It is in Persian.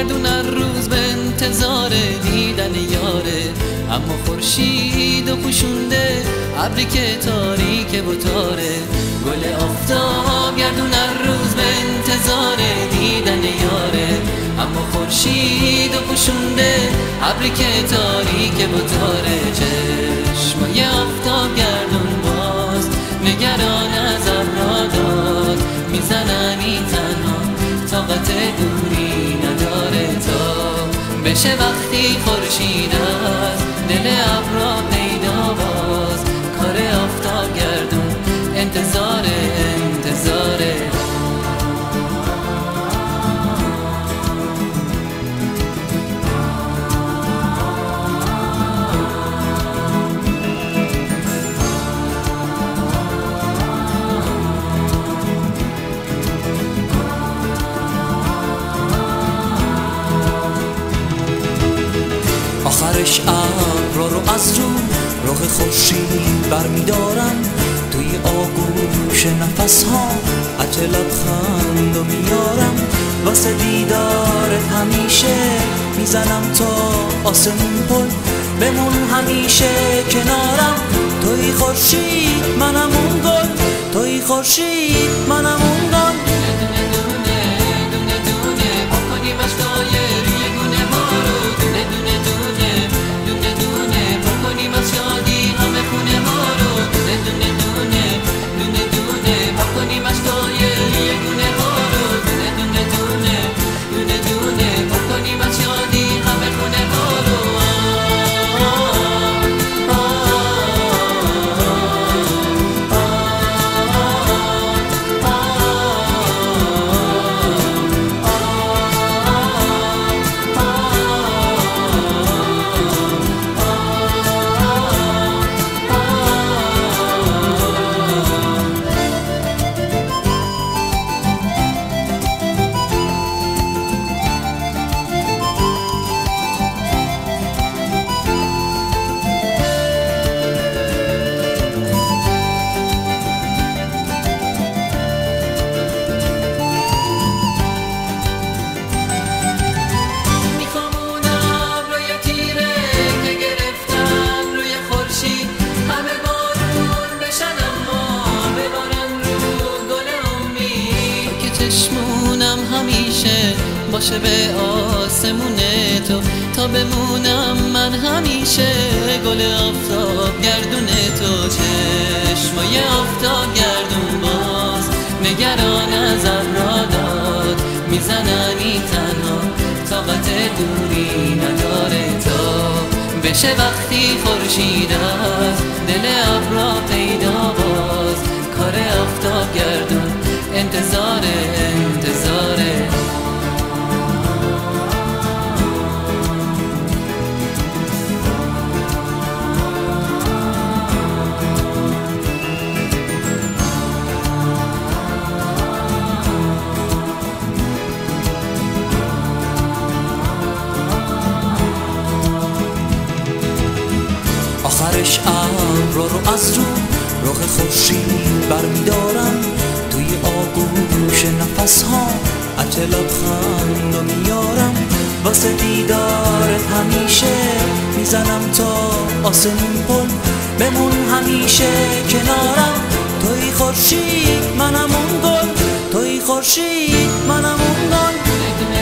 گردون هر روز به انتظار دیدن یاره، اما خورشید و پوشونده ابری که تاریک و تاره. گل آفتاب گردون هر روز به انتظار دیدن یاره، اما خورشید و پوشونده ابری که تاریک و تاره. چشمای آفتاب گردون باز نگران از ابرها داد میزنن این تنها طاقت دوری نداره تا بشه وقتی خورشید از دل ابرها پیدا باز. کار آفتاب گردون انتظاره. آخرش ابرها رو از رو رخ خورشید برمیدارم، توی آغوش نفس‌ها عطر لبخند رو میارم. واسه دیدارت همیشه میزنم تا آسمون پل، بمون همیشه کنارم. توی خورشید منم اون گل، توی خورشید منم اون گل. چشمونم همیشه باشه به آسمون تو، تا بمونم من همیشه گل آفتاب گردون تو. چشمای آفتاب گردون باز نگران از ابرها داد میزنن این تنها طاقت دوری نداره تا بشه وقتی خورشید از دل ابرها پیدا باز. کار آفتاب گردون انتظاره. آخرش ابرها رو از رو رخ خورشید برمیدارم، توی آغوش نفس‌ها عطر لبخند رو میارم. واسه دیدارت همیشه میزنم تا آسمون پل، بمون همیشه کنارم. توی خورشید منم اون گل، توی خورشید منم اون گل.